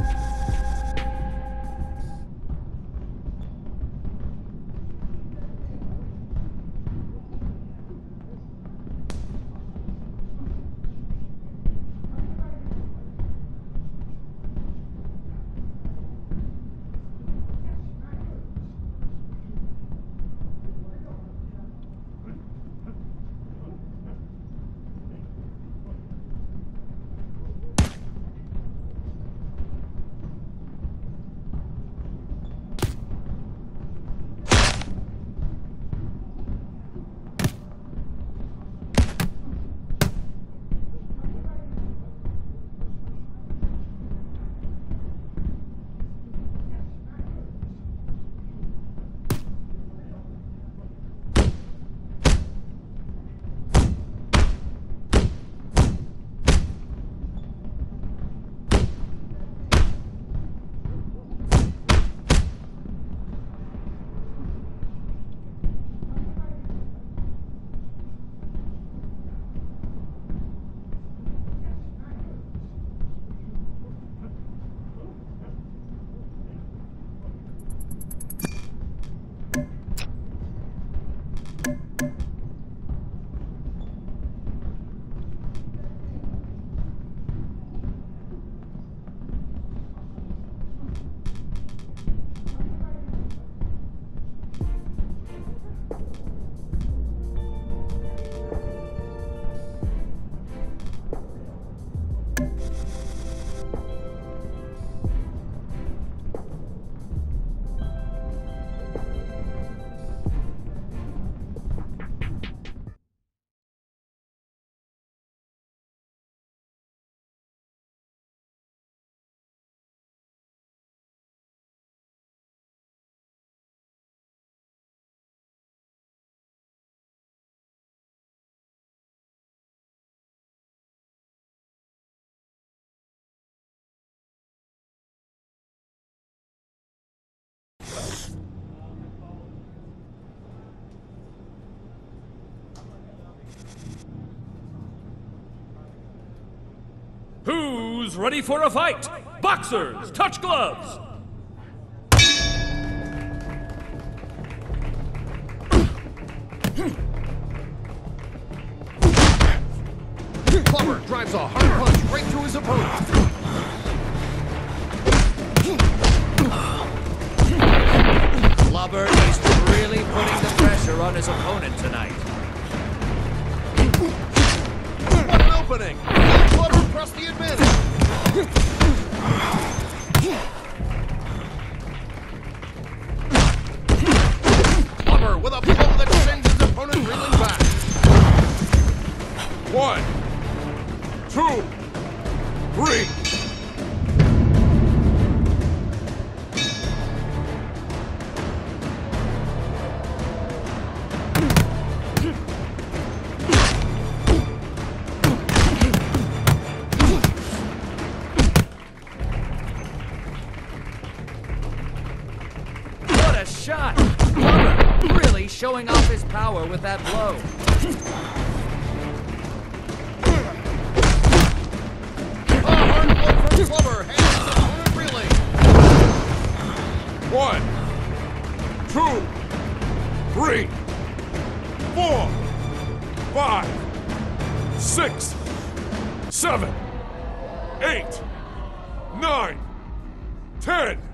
Who's ready for a fight? Boxers, touch gloves! Plummer drives a hard punch right through his opponent. Plummer is really putting the pressure on his opponent tonight. What an opening! Plummer pressed the advantage. Plummer with a blow that sends his opponent reeling back. 1, 2, 3. What a shot! Plummer really showing off his power with that blow. Plummer has his opponent reeling. 1, 2, 3, 4, 5, 6, 7, 8, 9, 10.